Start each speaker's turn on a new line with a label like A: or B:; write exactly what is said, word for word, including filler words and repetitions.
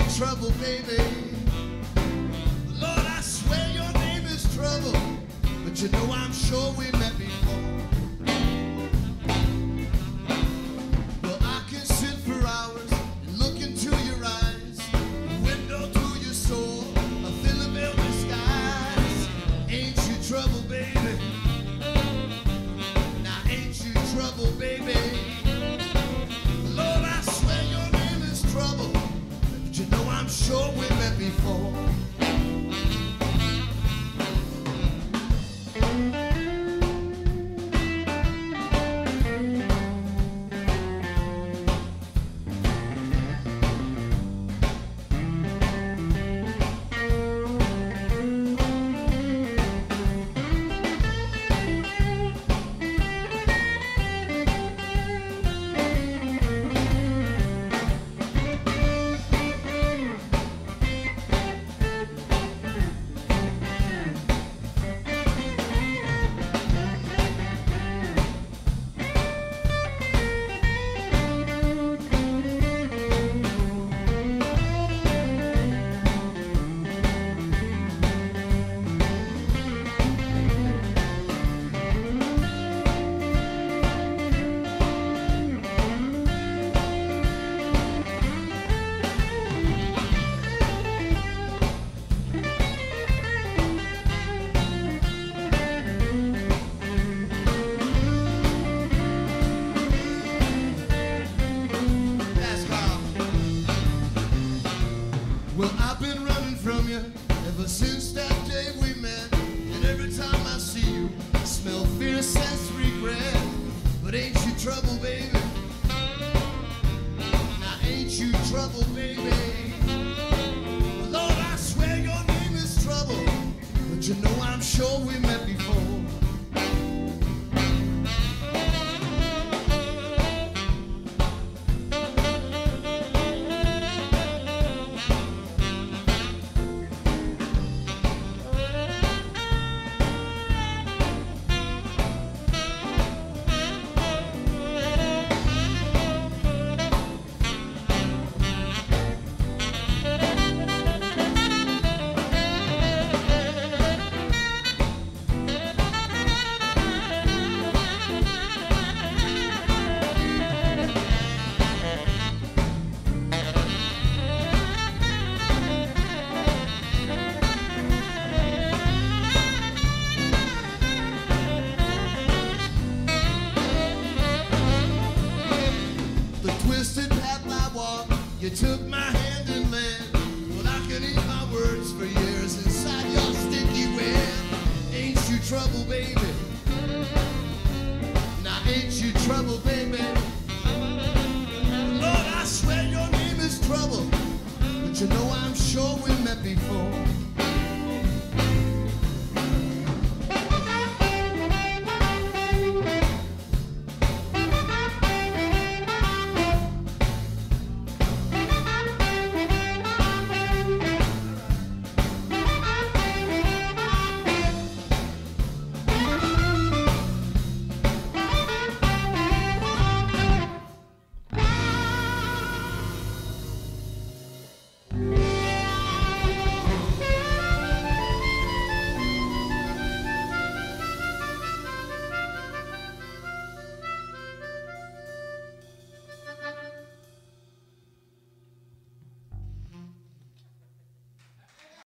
A: trouble, baby. Lord, I swear your name is trouble, but you know I'm sure we met before. Well, I can sit for hours and look into your eyes, a window to your soul, a fill of velvet skies. Ain't you trouble, baby? Now ain't you trouble, baby? Lord, I swear your name is trouble, but you know I'm sure we met before. Well, I've been running from you ever since that day we met, and every time I see you, I smell fear, sense, regret. But ain't you trouble, baby? Now ain't you trouble, baby? Well, Lord, I swear your name is trouble, but you know I'm sure we met before. Twisted path I walk, you took my hand and led. Well, I can eat my words for years inside your sticky web. Ain't you trouble, baby? Now ain't you trouble, baby? Lord, I swear your name is trouble, but you know I'm sure we met before.